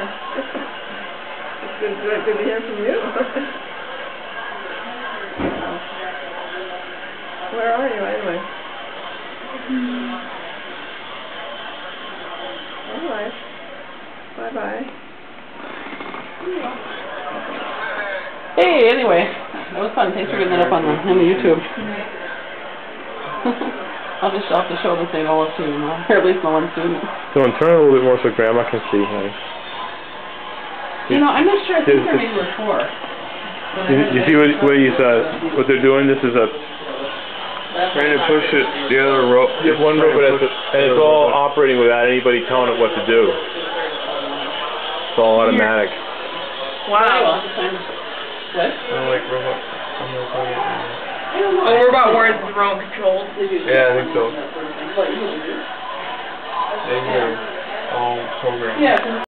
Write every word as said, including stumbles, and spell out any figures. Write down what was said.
It's good, good, good to hear from you. Where are you anyway? All right. Bye bye. Hey, anyway, that was fun. Thanks for getting that up on the on the YouTube. I'll just have to show this thing all up to you, or at least my one student. So turn it a little bit more so Grandma can see, honey. You know, I'm not sure. I think there maybe were four. You, you see what what he's uh what they're doing? This is a trying to push it the other rope. Yeah, one rope, and it's all operating without anybody telling it what to do. It's all automatic. Wow. What? I don't like robot. I'm not like Oh, we're about words is remote controlled. Yeah, I think so. They were all programmed. Yeah.